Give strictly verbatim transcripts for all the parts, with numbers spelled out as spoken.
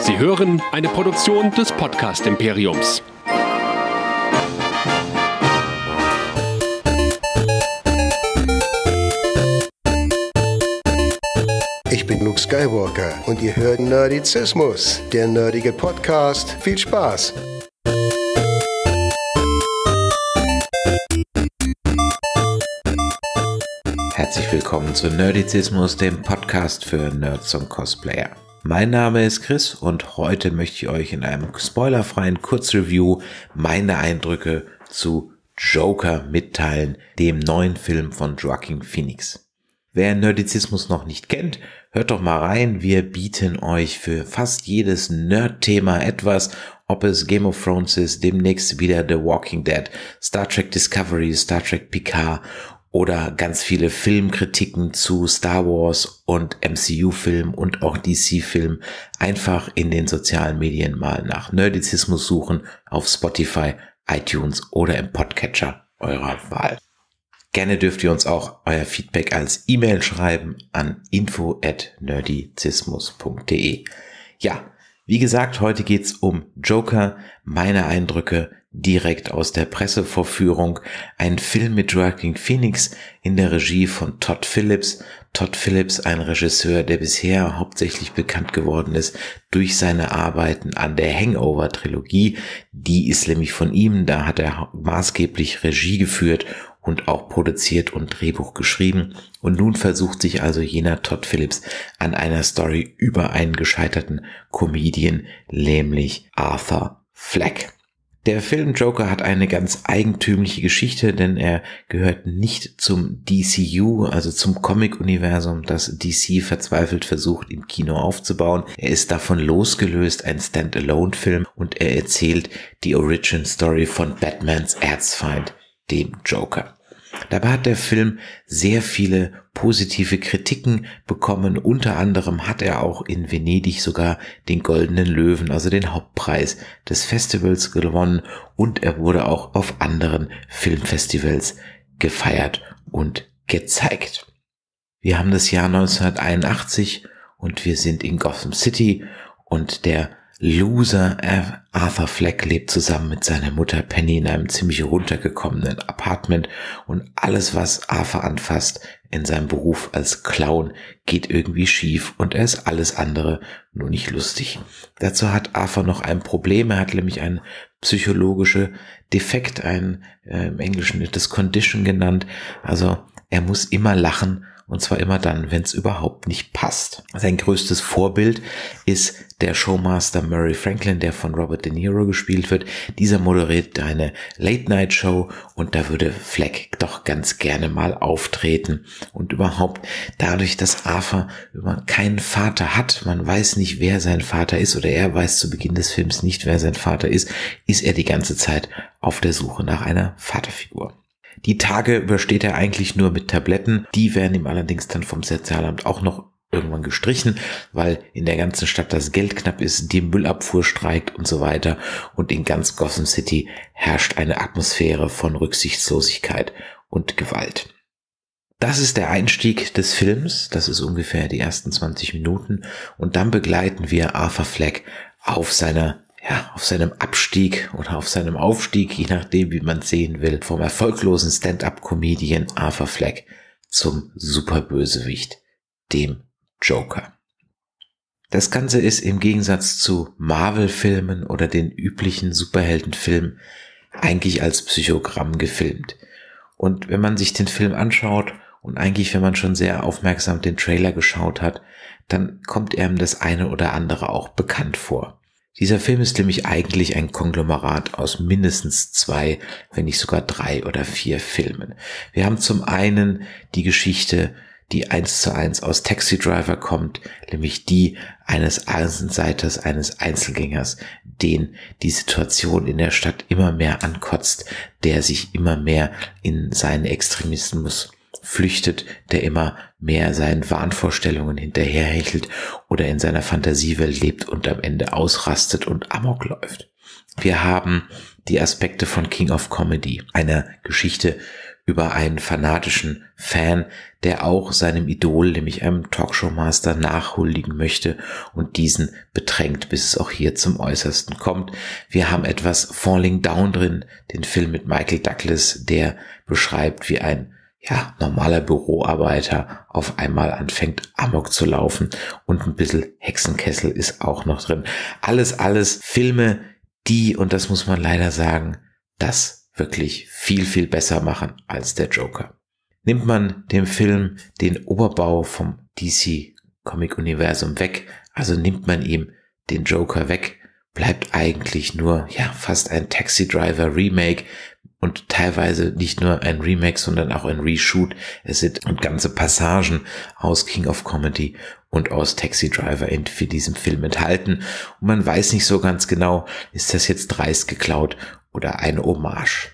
Sie hören eine Produktion des Podcast-Imperiums. Ich bin Luke Skywalker und ihr hört Nerdizismus, der nerdige Podcast. Viel Spaß! Herzlich willkommen zu Nerdizismus, dem Podcast für Nerds und Cosplayer. Mein Name ist Chris und heute möchte ich euch in einem spoilerfreien Kurzreview meine Eindrücke zu Joker mitteilen, dem neuen Film von Joaquin Phoenix. Wer Nerdizismus noch nicht kennt, hört doch mal rein. Wir bieten euch für fast jedes Nerd-Thema etwas, ob es Game of Thrones ist, demnächst wieder The Walking Dead, Star Trek Discovery, Star Trek Picard oder ganz viele Filmkritiken zu Star Wars und M C U-Filmen und auch D C-Filmen. Einfach in den sozialen Medien mal nach Nerdizismus suchen, auf Spotify, iTunes oder im Podcatcher eurer Wahl. Gerne dürft ihr uns auch euer Feedback als E-Mail schreiben an info at nerdizismus punkt de. Ja, wie gesagt, heute geht's um Joker, meine Eindrücke direkt aus der Pressevorführung. Ein Film mit Joaquin Phoenix in der Regie von Todd Phillips. Todd Phillips, ein Regisseur, der bisher hauptsächlich bekannt geworden ist durch seine Arbeiten an der Hangover-Trilogie. Die ist nämlich von ihm, da hat er maßgeblich Regie geführt und auch produziert und Drehbuch geschrieben. Und nun versucht sich also jener Todd Phillips an einer Story über einen gescheiterten Comedian, nämlich Arthur Fleck. Der Film Joker hat eine ganz eigentümliche Geschichte, denn er gehört nicht zum D C U, also zum Comic-Universum, das D C verzweifelt versucht im Kino aufzubauen. Er ist davon losgelöst, ein Stand-alone-Film, und er erzählt die Origin-Story von Batmans Erzfeind, dem Joker. Dabei hat der Film sehr viele positive Kritiken bekommen. Unter anderem hat er auch in Venedig sogar den Goldenen Löwen, also den Hauptpreis des Festivals, gewonnen, und er wurde auch auf anderen Filmfestivals gefeiert und gezeigt. Wir haben das Jahr neunzehnhunderteinundachtzig und wir sind in Gotham City, und der Loser Arthur Fleck lebt zusammen mit seiner Mutter Penny in einem ziemlich runtergekommenen Apartment, und alles, was Arthur anfasst in seinem Beruf als Clown, geht irgendwie schief, und er ist alles andere nur nicht lustig. Dazu hat Arthur noch ein Problem. Er hat nämlich einen psychologischen Defekt, ein äh, im Englischen wird das Condition genannt, also er muss immer lachen. Und zwar immer dann, wenn es überhaupt nicht passt. Sein größtes Vorbild ist der Showmaster Murray Franklin, der von Robert De Niro gespielt wird. Dieser moderiert eine Late-Night-Show, und da würde Fleck doch ganz gerne mal auftreten. Und überhaupt dadurch, dass Arthur keinen Vater hat, man weiß nicht, wer sein Vater ist, oder er weiß zu Beginn des Films nicht, wer sein Vater ist, ist er die ganze Zeit auf der Suche nach einer Vaterfigur. Die Tage übersteht er eigentlich nur mit Tabletten. Die werden ihm allerdings dann vom Sozialamt auch noch irgendwann gestrichen, weil in der ganzen Stadt das Geld knapp ist, die Müllabfuhr streikt und so weiter. Und in ganz Gotham City herrscht eine Atmosphäre von Rücksichtslosigkeit und Gewalt. Das ist der Einstieg des Films. Das ist ungefähr die ersten zwanzig Minuten. Und dann begleiten wir Arthur Fleck auf seiner Ja, auf seinem Abstieg oder auf seinem Aufstieg, je nachdem, wie man es sehen will, vom erfolglosen Stand-up-Comedian Arthur Fleck zum Superbösewicht, dem Joker. Das Ganze ist im Gegensatz zu Marvel-Filmen oder den üblichen Superheldenfilmen eigentlich als Psychogramm gefilmt. Und wenn man sich den Film anschaut, und eigentlich, wenn man schon sehr aufmerksam den Trailer geschaut hat, dann kommt einem das eine oder andere auch bekannt vor. Dieser Film ist nämlich eigentlich ein Konglomerat aus mindestens zwei, wenn nicht sogar drei oder vier Filmen. Wir haben zum einen die Geschichte, die eins zu eins aus Taxi Driver kommt, nämlich die eines Außenseiters, eines Einzelgängers, den die Situation in der Stadt immer mehr ankotzt, der sich immer mehr in seinen Extremismus flüchtet, der immer mehr seinen Wahnvorstellungen hinterherhechelt oder in seiner Fantasiewelt lebt und am Ende ausrastet und Amok läuft. Wir haben die Aspekte von King of Comedy, einer Geschichte über einen fanatischen Fan, der auch seinem Idol, nämlich einem Talkshow-Master, nachhuldigen möchte und diesen bedrängt, bis es auch hier zum Äußersten kommt. Wir haben etwas Falling Down drin, den Film mit Michael Douglas, der beschreibt, wie ein ja, normaler Büroarbeiter auf einmal anfängt Amok zu laufen, und ein bisschen Hexenkessel ist auch noch drin. Alles, alles Filme, die, und das muss man leider sagen, das wirklich viel, viel besser machen als der Joker. Nimmt man dem Film den Oberbau vom D C-Comic-Universum weg, also nimmt man ihm den Joker weg, bleibt eigentlich nur ja fast ein Taxi Driver Remake und teilweise nicht nur ein Remake, sondern auch ein Reshoot. Es sind ganze Passagen aus King of Comedy und aus Taxi Driver in für diesen Film enthalten. Und man weiß nicht so ganz genau, ist das jetzt dreist geklaut oder eine Hommage.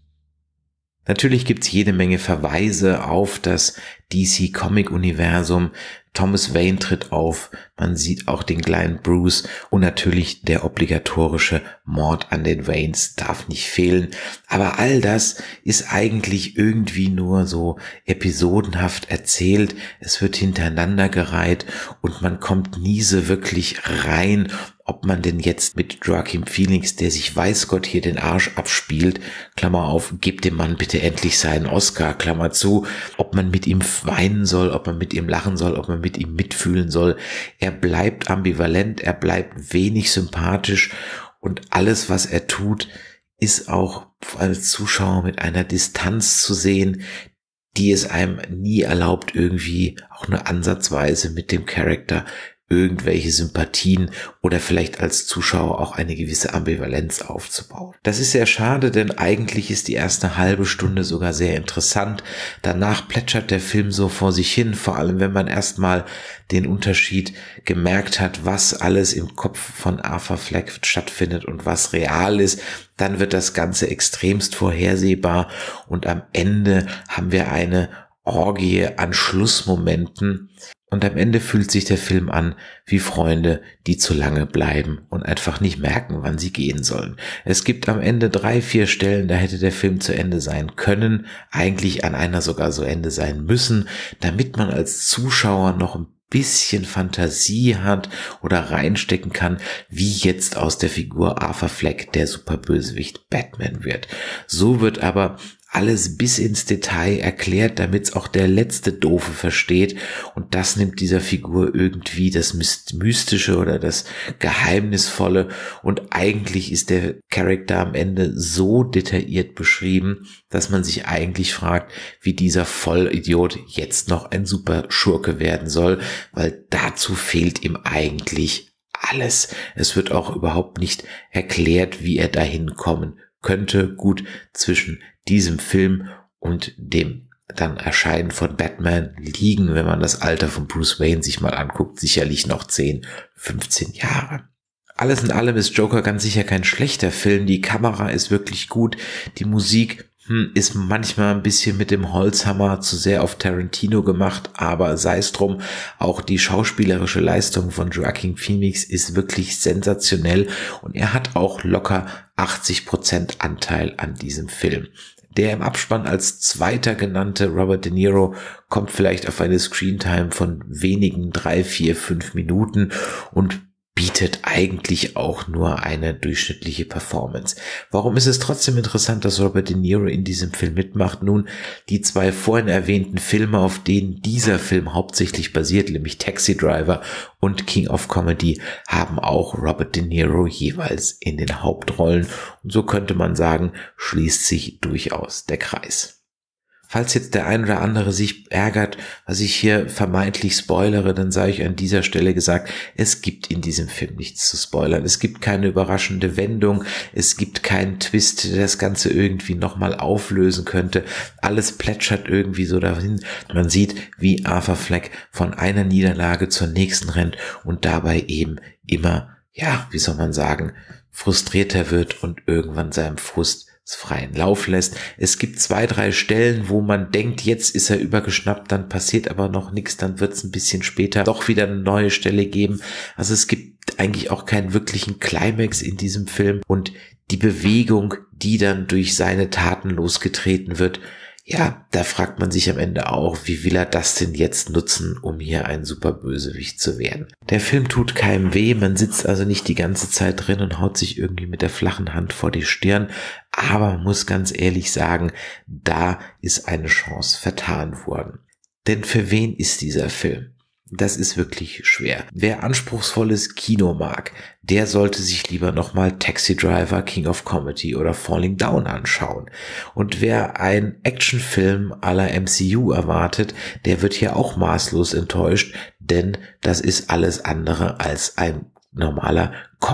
Natürlich gibt's jede Menge Verweise auf das D C-Comic-Universum. Thomas Wayne tritt auf, man sieht auch den kleinen Bruce und natürlich der obligatorische Mord an den Waynes darf nicht fehlen. Aber all das ist eigentlich irgendwie nur so episodenhaft erzählt. Es wird hintereinander gereiht und man kommt nie so wirklich rein, ob man denn jetzt mit Joaquin Phoenix, der sich weiß Gott hier den Arsch abspielt, Klammer auf, gebt dem Mann bitte endlich seinen Oscar, Klammer zu, ob man mit ihm weinen soll, ob man mit ihm lachen soll, ob man mit ihm mitfühlen soll. Er bleibt ambivalent, er bleibt wenig sympathisch und alles, was er tut, ist auch als Zuschauer mit einer Distanz zu sehen, die es einem nie erlaubt, irgendwie auch nur ansatzweise mit dem Charakter irgendwelche Sympathien oder vielleicht als Zuschauer auch eine gewisse Ambivalenz aufzubauen. Das ist sehr schade, denn eigentlich ist die erste halbe Stunde sogar sehr interessant. Danach plätschert der Film so vor sich hin, vor allem wenn man erstmal den Unterschied gemerkt hat, was alles im Kopf von Arthur Fleck stattfindet und was real ist. Dann wird das Ganze extremst vorhersehbar und am Ende haben wir eine Orgie an Schlussmomenten. Und am Ende fühlt sich der Film an wie Freunde, die zu lange bleiben und einfach nicht merken, wann sie gehen sollen. Es gibt am Ende drei, vier Stellen, da hätte der Film zu Ende sein können, eigentlich an einer sogar so Ende sein müssen, damit man als Zuschauer noch ein bisschen Fantasie hat oder reinstecken kann, wie jetzt aus der Figur Arthur Fleck der Superbösewicht Batman wird. So wird aber alles bis ins Detail erklärt, damit es auch der letzte Doofe versteht, und das nimmt dieser Figur irgendwie das Mystische oder das Geheimnisvolle, und eigentlich ist der Charakter am Ende so detailliert beschrieben, dass man sich eigentlich fragt, wie dieser Vollidiot jetzt noch ein super Schurke werden soll, weil dazu fehlt ihm eigentlich alles. Es wird auch überhaupt nicht erklärt, wie er dahin kommen könnte. Gut, zwischen diesem Film und dem dann Erscheinen von Batman liegen, wenn man das Alter von Bruce Wayne sich mal anguckt, sicherlich noch zehn, fünfzehn Jahre. Alles in allem ist Joker ganz sicher kein schlechter Film. Die Kamera ist wirklich gut. Die Musik hm, ist manchmal ein bisschen mit dem Holzhammer zu sehr auf Tarantino gemacht, aber sei es drum, auch die schauspielerische Leistung von Joaquin Phoenix ist wirklich sensationell und er hat auch locker achtzig Prozent Anteil an diesem Film. Der im Abspann als zweiter genannte Robert De Niro kommt vielleicht auf eine Screentime von wenigen drei, vier, fünf Minuten und bietet eigentlich auch nur eine durchschnittliche Performance. Warum ist es trotzdem interessant, dass Robert De Niro in diesem Film mitmacht? Nun, die zwei vorhin erwähnten Filme, auf denen dieser Film hauptsächlich basiert, nämlich Taxi Driver und King of Comedy, haben auch Robert De Niro jeweils in den Hauptrollen. Und so könnte man sagen, schließt sich durchaus der Kreis. Falls jetzt der ein oder andere sich ärgert, was ich hier vermeintlich spoilere, dann sage ich an dieser Stelle gesagt, es gibt in diesem Film nichts zu spoilern. Es gibt keine überraschende Wendung, es gibt keinen Twist, der das Ganze irgendwie nochmal auflösen könnte. Alles plätschert irgendwie so dahin. Man sieht, wie Arthur Fleck von einer Niederlage zur nächsten rennt und dabei eben immer, ja, wie soll man sagen, frustrierter wird und irgendwann seinem Frust freien Lauf lässt. Es gibt zwei, drei Stellen, wo man denkt, jetzt ist er übergeschnappt, dann passiert aber noch nichts, dann wird es ein bisschen später doch wieder eine neue Stelle geben. Also es gibt gibt eigentlich auch keinen wirklichen Climax in diesem Film und die Bewegung, die dann durch seine Taten losgetreten wird, ja, da fragt man sich am Ende auch, wie will er das denn jetzt nutzen, um hier ein Superbösewicht zu werden. Der Film tut keinem weh, man sitzt also nicht die ganze Zeit drin und haut sich irgendwie mit der flachen Hand vor die Stirn, aber man muss ganz ehrlich sagen, da ist eine Chance vertan worden. Denn für wen ist dieser Film? Das ist wirklich schwer. Wer anspruchsvolles Kino mag, der sollte sich lieber nochmal Taxi Driver, King of Comedy oder Falling Down anschauen. Und wer einen Actionfilm à la M C U erwartet, der wird hier auch maßlos enttäuscht, denn das ist alles andere als ein normaler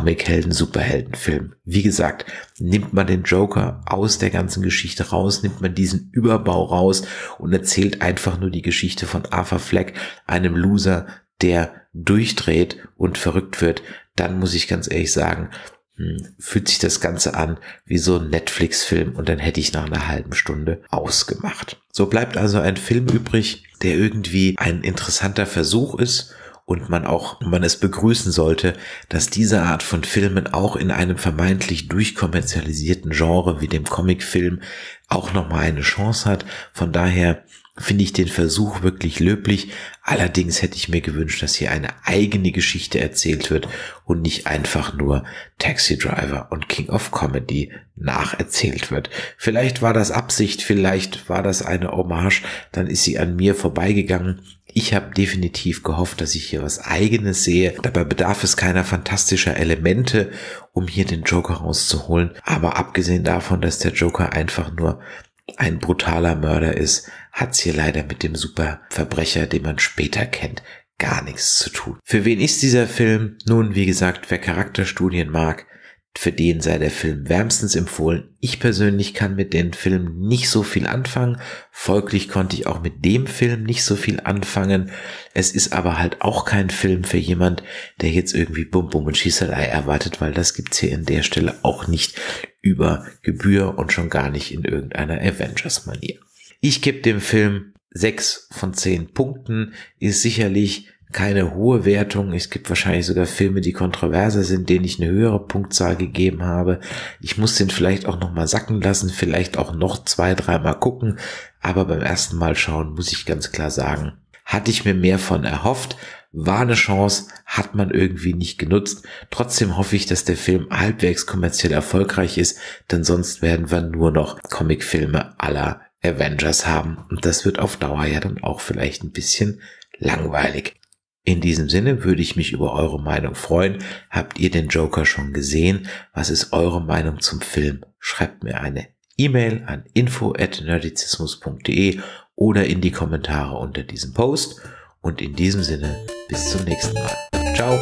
Comic-Helden-Superheldenfilm. Wie gesagt, nimmt man den Joker aus der ganzen Geschichte raus, nimmt man diesen Überbau raus und erzählt einfach nur die Geschichte von Arthur Fleck, einem Loser, der durchdreht und verrückt wird, dann muss ich ganz ehrlich sagen, hm, fühlt sich das Ganze an wie so ein Netflix-Film und dann hätte ich nach einer halben Stunde ausgemacht. So bleibt also ein Film übrig, der irgendwie ein interessanter Versuch ist, und man auch, man es begrüßen sollte, dass diese Art von Filmen auch in einem vermeintlich durchkommerzialisierten Genre wie dem Comicfilm auch nochmal eine Chance hat. Von daher finde ich den Versuch wirklich löblich. Allerdings hätte ich mir gewünscht, dass hier eine eigene Geschichte erzählt wird und nicht einfach nur Taxi Driver und King of Comedy nacherzählt wird. Vielleicht war das Absicht, vielleicht war das eine Hommage, dann ist sie an mir vorbeigegangen. Ich habe definitiv gehofft, dass ich hier was Eigenes sehe. Dabei bedarf es keiner fantastischer Elemente, um hier den Joker rauszuholen. Aber abgesehen davon, dass der Joker einfach nur ein brutaler Mörder ist, hat's hier leider mit dem Superverbrecher, den man später kennt, gar nichts zu tun. Für wen ist dieser Film? Nun, wie gesagt, wer Charakterstudien mag, für den sei der Film wärmstens empfohlen. Ich persönlich kann mit den Filmen nicht so viel anfangen. Folglich konnte ich auch mit dem Film nicht so viel anfangen. Es ist aber halt auch kein Film für jemand, der jetzt irgendwie Bum Bum und Schießerei erwartet, weil das gibt's hier in der Stelle auch nicht über Gebühr und schon gar nicht in irgendeiner Avengers-Manier. Ich gebe dem Film sechs von zehn Punkten, ist sicherlich keine hohe Wertung. Es gibt wahrscheinlich sogar Filme, die kontroverser sind, denen ich eine höhere Punktzahl gegeben habe. Ich muss den vielleicht auch noch mal sacken lassen, vielleicht auch noch zwei, dreimal gucken. Aber beim ersten Mal schauen muss ich ganz klar sagen, hatte ich mir mehr von erhofft. War eine Chance, hat man irgendwie nicht genutzt. Trotzdem hoffe ich, dass der Film halbwegs kommerziell erfolgreich ist, denn sonst werden wir nur noch Comicfilme à la Avengers haben. Und das wird auf Dauer ja dann auch vielleicht ein bisschen langweilig. In diesem Sinne würde ich mich über eure Meinung freuen. Habt ihr den Joker schon gesehen? Was ist eure Meinung zum Film? Schreibt mir eine E-Mail an info at nerdizismus punkt de oder in die Kommentare unter diesem Post. Und in diesem Sinne, bis zum nächsten Mal. Ciao!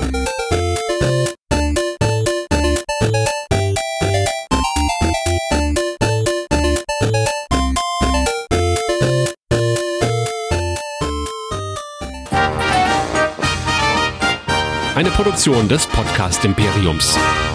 Eine Produktion des Podcast Imperiums.